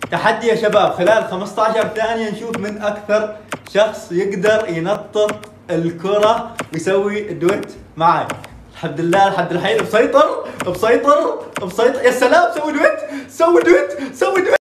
تحدي يا شباب، خلال 15 ثانية نشوف من أكثر شخص يقدر ينطط الكرة ويسوي دويت معي. الحمد لله لحد الحين مسيطر. يا سلام، سوي دويت.